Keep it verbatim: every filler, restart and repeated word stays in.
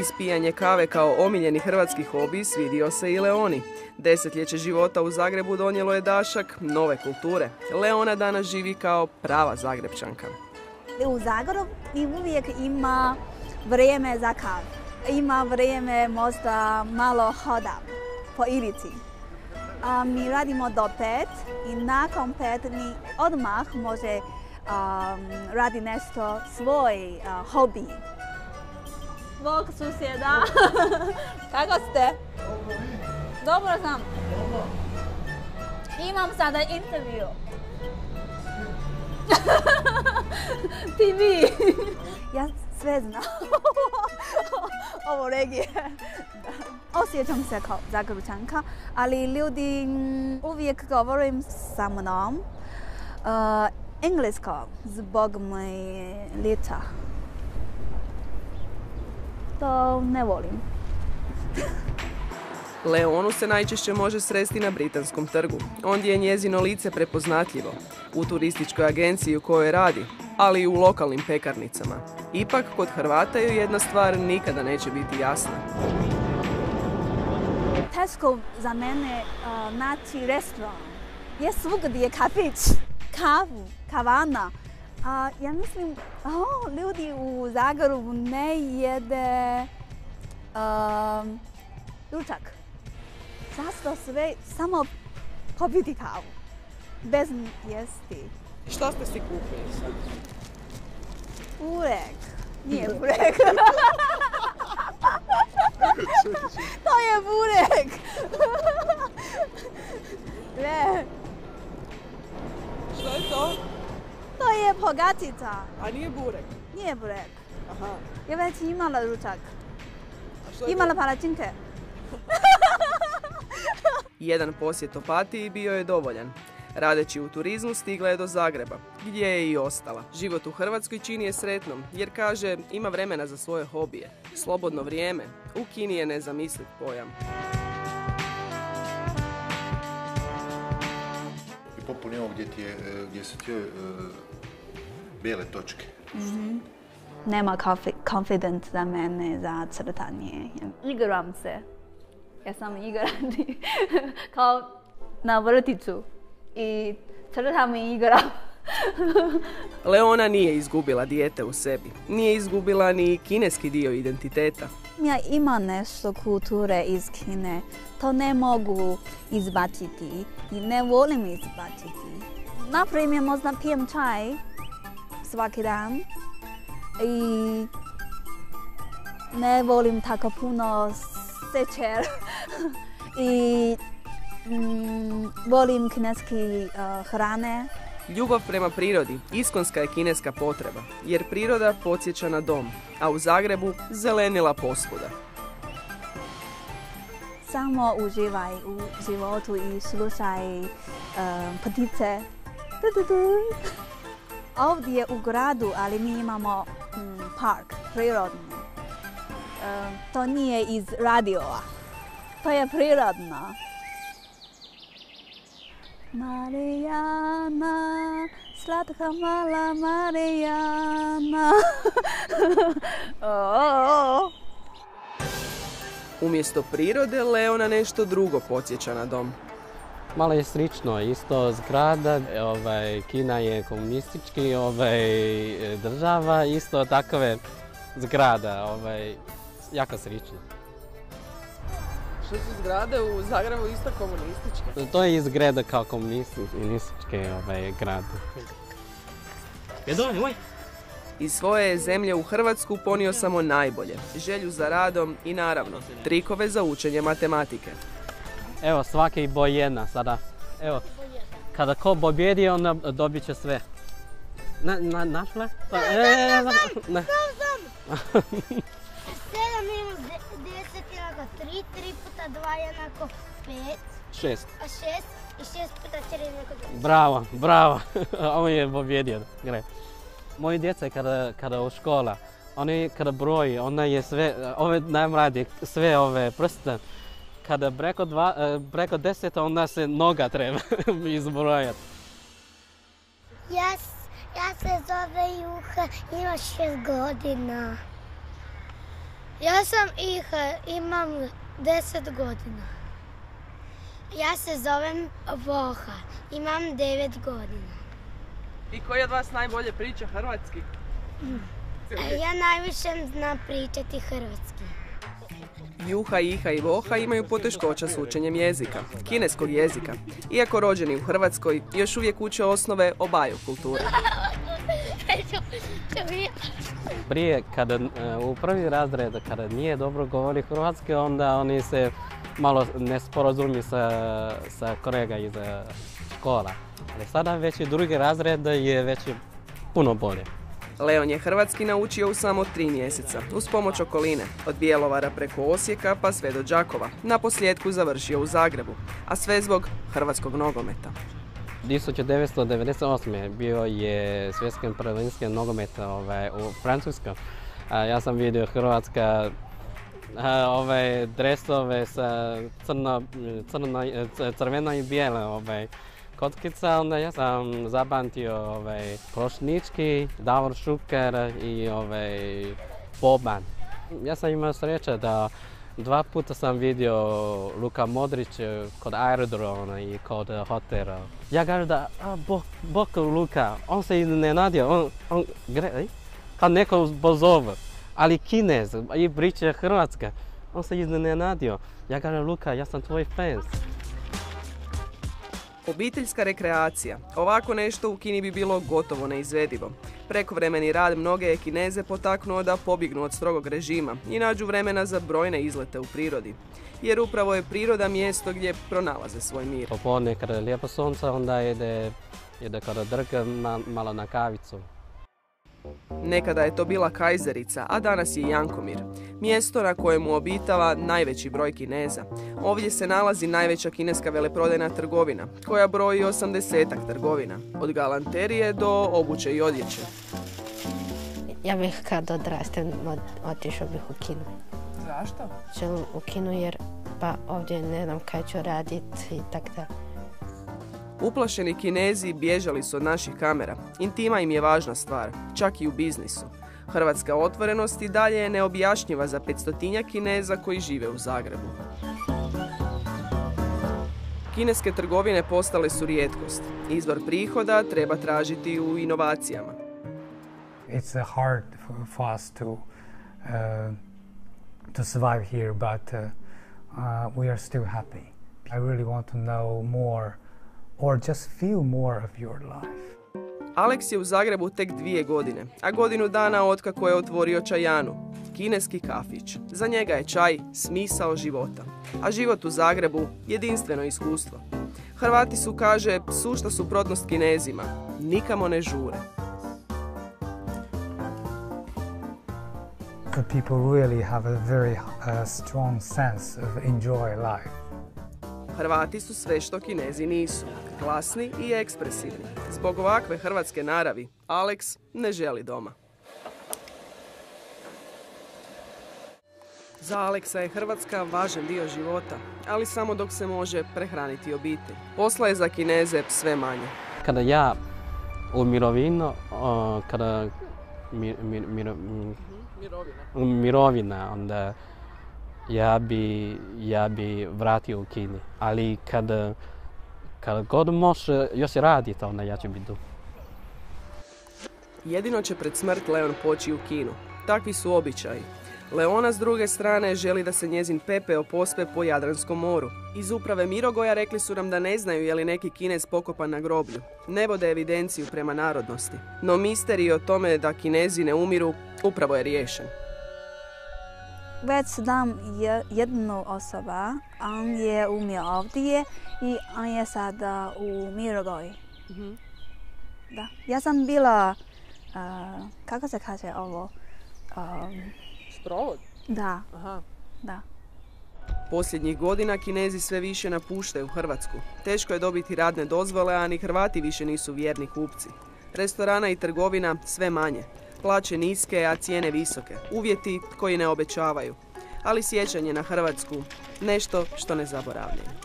Ispijanje kave kao omiljeni hrvatski hobi svidio se i Leoni. Desetljeće života u Zagrebu donijelo je dašak nove kulture. Leona danas živi kao prava Zagrebčanka. U Zagrebu uvijek ima vrijeme za kavu. Ima vrijeme možda malo hoda po ilici. A mi radimo do pet i nakon pet mi odmah može um, radi nešto svoj uh, hobi. Bog susjeda, kako ste? Dobro sam. Imam sada intervju. Ti vi. Ja sve znam. Ovo regije. Osjećam se kao Zagrebčanka, ali ljudi uvijek govorim sa mnom uh, englesko zbog moje ljeta. To ne volim. Leonu se najčešće može sresti na Britanskom trgu. Ondje je njezino lice prepoznatljivo. U turističkoj agenciji u kojoj radi, ali i u lokalnim pekarnicama. Ipak, kod Hrvata joj jedna stvar nikada neće biti jasna. Teško za mene uh, naći restoran. Je svugdje kafić, kavu, kavana. Uh, ja mislim, oh, ljudi u Zagrebu ne jede uh, ručak. Zašto sve samo popiti kavu, bez jesti. Šta ste si kupili sad? Burek. Nije burek. To je burek. Ne. Što je to? To je pogačica. A nije burek? Nije burek. Aha. Ja već imala ručak. A što je Imala to? palačinke. Jedan posjet Opatiji bio je dovoljan. Radeći u turizmu stigla je do Zagreba, gdje je i ostala. Život u Hrvatskoj čini je sretnom, jer kaže ima vremena za svoje hobije. Slobodno vrijeme u Kini je nezamisliv pojam. I popuni ovo gdje, ti je, gdje su ti uh, bijele točke. Mm-hmm. Nema confidence za mene za crtanje. Igram se. Ja sam igrati kao na vrtiću i crtam i igram. Leona nije izgubila dijete u sebi. Nije izgubila ni kineski dio identiteta. Ja ima nešto kulture iz Kine. To ne mogu izbaciti i ne volim izbaciti. Naprimjer, možda pijem čaj svaki dan i ne volim tako puno šećer i mm, volim kineski uh, hrane. Ljubav prema prirodi iskonska je kineska potreba, jer priroda podsjeća na dom, a u Zagrebu zelenila posvuda. Samo uživaj u životu i slušaj uh, ptice. Du, du, du. Ovdje u gradu, ali mi imamo mm, park, prirodni. Uh, to nije iz radioa. To je prirodno. Marijana, slatka mala Marijana. oh. Umjesto prirode, Leona nešto drugo podsjeća na dom. Malo je slično, isto zgrada, ovaj, Kina je komunistički ovaj, država, isto takove zgrada, ovaj, jako slično. Što su zgrade u Zagrebu isto komunističke? To je izgleda kao komunističke ovaj, grade. Iz svoje zemlje u Hrvatsku ponio samo najbolje, želju za radom i naravno trikove za učenje matematike. Evo, svaki boj jedna sada. Evo, kada ko pobjedi, onda dobit će sve. Na, na, našla? Pa, e, na, na. sedam minus deset jednako tri, tri puta dva jednako pet. Šest. A šest i šest puta četiri jednako dva. Bravo, bravo. On je pobjedio. Gre. Moji djeca kada, kada u škola, oni kada broji, onda je sve, ove najmlađe, sve ove prste. Kada preko, dva, preko deseta, onda se noga treba izbrojati. Ja, ja se zove Juha, ima šest godina. Ja sam Iha, imam deset godina. Ja se zovem Voha, imam devet godina. I koji od vas najbolje priča hrvatski? Ja najviše znam pričati hrvatski. Juha, Iha i Voha imaju poteškoća s učenjem jezika, kineskog jezika. Iako rođeni u Hrvatskoj, još uvijek uče osnove obaju kulture. Prije, kada u prvi razred, kada nije dobro govori hrvatski, onda oni se malo ne sporazumi sa, sa kolega iz škola. Ali sada već i drugi razred je već puno bolje. Leon je hrvatski naučio u samo tri mjeseca, uz pomoć okoline, od Bjelovara preko Osijeka pa sve do Đakova. Na posljedku završio u Zagrebu, a sve zbog hrvatskog nogometa. tisuća devetsto devedeset osme. bio je svjetski prvenstvo nogometa ovaj, u Francuskoj. Ja sam vidio Hrvatska ovaj, dresove sa crno, crno, crveno i bijele ovaj, kockica, onda ja sam zapamtio ovaj, Prošnički, Davor Šuker i ovaj, Boban. Ja sam imao sreće da dva puta sam vidio Luka Modrić kod aerodroma i kod hotela. Ja kažem da, a, bok, bok Luka, on se iznenadio, on, on gre, kao neko pozove, ali Kinez i priča Hrvatska, on se iznenadio. Ja kažem, Luka, ja sam tvoj fans. Obiteljska rekreacija. Ovako nešto u Kini bi bilo gotovo neizvedivo. Prekovremeni rad mnoge je Kineze potaknuo da pobjegnu od strogog režima i nađu vremena za brojne izlete u prirodi. Jer upravo je priroda mjesto gdje pronalaze svoj mir. Popodne kada je lijepo sunce, onda ide, ide kada drga malo na kavicu. Nekada je to bila Kajzerica, a danas je Jankomir. Mjesto na kojemu obitava najveći broj Kineza. Ovdje se nalazi najveća kineska veleprodajna trgovina, koja broji osamdesetak trgovina, od galanterije do obuće i odjeće. Ja bih kad odrastem otišao bih u Kinu. Zašto? Želim u Kinu jer pa ovdje ne znam kaj ću raditi i tako da. Uplašeni Kinezi bježali su od naših kamera. Intima im je važna stvar, čak i u biznisu. Hrvatska otvorenost i dalje je neobjašnjiva za petstotinjak Kineza koji žive u Zagrebu. Kineske trgovine postale su rijetkost. Izvor prihoda treba tražiti u inovacijama. It's hard for us to uh, to survive here, but uh, uh, we are still happy. I really want to know more or just feel more of your life. Alex je u Zagrebu tek dvije godine, a godinu dana otkako je otvorio čajanu, kineski kafić. Za njega je čaj smisao života, a život u Zagrebu jedinstveno iskustvo. Hrvati su, kaže, sušta suprotnost Kinezima, nikamo ne žure. But people really have a very uh, strong sense of enjoy life. Hrvati su sve što Kinezi nisu, glasni i ekspresivni. Zbog ovakve hrvatske naravi, Alex ne želi doma. Za Aleksa je Hrvatska važan dio života, ali samo dok se može prehraniti obitelj. Posla je za Kineze sve manje. Kada ja u mirovinu, kada mi, mi, mir, mirovina. mirovina, onda ja bi, ja bi vratio u Kini. Ali kada, kada god može još raditi, onda ja ću biti tu. Jedino će pred smrt Leon poći u Kinu. Takvi su običaji. Leona s druge strane želi da se njezin pepeo pospe po Jadranskom moru. Iz uprave Mirogoja rekli su nam da ne znaju je li neki Kinez pokopan na groblju. Ne vode evidenciju prema narodnosti. No misterij o tome da Kinezi ne umiru upravo je riješen. Već znam jednu osoba, on je umio ovdje i on je sada u Mirogoju. Mm-hmm. Da. Ja sam bila, uh, kako se kaže ovo? Um, Sprovod? Da. Aha. Da. Posljednjih godina Kinezi sve više napuštaju Hrvatsku. Teško je dobiti radne dozvole, a ni Hrvati više nisu vjerni kupci. Restorana i trgovina sve manje. Plaće niske, a cijene visoke. Uvjeti koji ne obećavaju. Ali sjećanje na Hrvatsku, nešto što ne zaboravljaju.